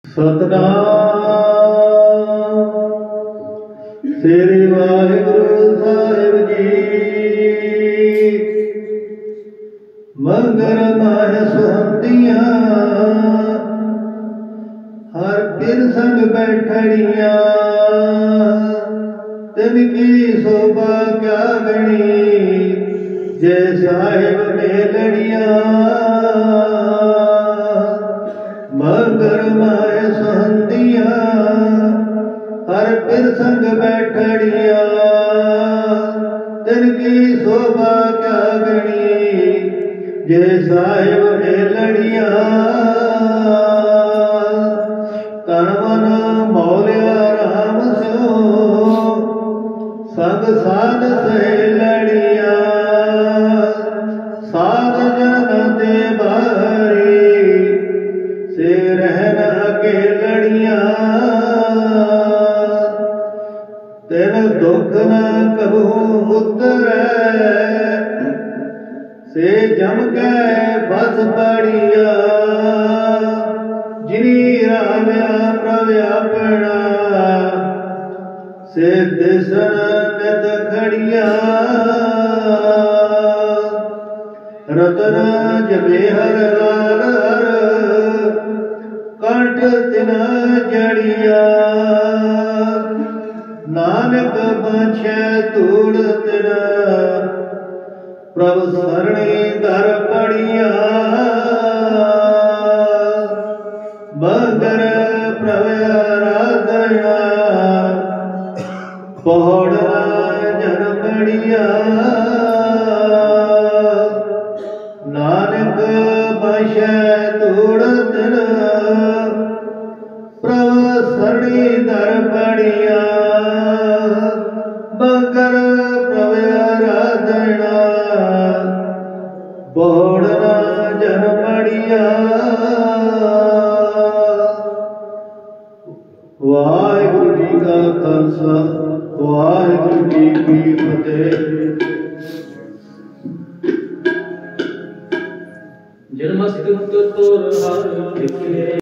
ਸਤਨਾਮ ਸ੍ਰੀ ਵਾਹਿਗੁਰੂ ਸਾਹਿਬ ਜੀ। ਮੰਗਲ ਮਾਹਿ ਸੁਹੰਦੀਆਂ ਹਰ ਪਿਰ ਸੰਗ ਬੈਠੜੀਆਂ, ਤਿਨ ਕੀ ਸੋਭਾ ਕਿਆ ਗਣੀ ਜੇ ਸਾਹਿਬ ਮੇਲੜੀਆਂ। ਮੰਗਲ ਮਾਹਿ ਸੁਹੰਦੀਆਂ ਹਰ ਪਿਰ ਸੰਗ ਬੈਠੜੀਆਂ, ਤਿਨ ਕੀ ਸੋਭਾ ਕਿਆ ਗਣੀ ਜੇ ਸਾਹਿਬ ਮੇਲੜੀਆਂ। ਤਨ ਮਨ ਮੌਲਿਆ ਰਾਮ ਸਿਉ ਸੰਗ ਸਾਧ ਸਹੇਲੜੀਆਂ, ਸਾਧ ਜਨ ਦੇ ਬਾਰੀ ਸੇ ਰਹਿਨ ਅਕੇਲੜੀਆਂ। ਤਿਨ ਦੁਖ ਨ ਕਬਹੂ ਉਤਰੈ ਸੇ ਜਮ ਕੈ ਬਸ ਪੜੀਆ, ਜਿਨੀ ਰਾਮਿਆ ਪ੍ਰਭ ਆਪਣਾ ਸੇ ਦਿਸਣ ਨਿਤ ਖੜੀਆਂ। ਰਤਨ ਜਪੇ ਹਰ ਲਾਲ ਹਰ ਕੰਠ ਤਿਨਾ ਜੜੀਆਂ, ਨਾਨਕ ਬਾਛੈ ਧੂੜ ਤਿਨਾ ਪ੍ਰਭ ਸਰਣੀ ਦਰ ਪੜੀਆਂ। ਮਗਰ ਪ੍ਰਭ ਆਰਾਧਨਾ ਪੌੜ ਜਨ ਬੜੀਆਂ, ਨਾਨਕ ਬਾਛੈ ਧੂੜ ਤਿਨਾ ਪ੍ਰਭ ਸਰਣੀ ਦਰ ਪੜੀਆਂ। ਮਗਰ ਪ੍ਰਭ ਆਰਾਧਨਾ ਪੌੜ ਜਨ ਬੜੀਆਂ। ਵਾਹਿਗੁਰੂ ਜੀ ਕਾ ਖਾਲਸਾ, ਵਾਹਿਗੁਰੂ ਜੀ ਕੀ ਫਤਿਹ। ਜਨਮਸਤਿ ਤੁਰ ਹਰਿ ਲਿਖੇ।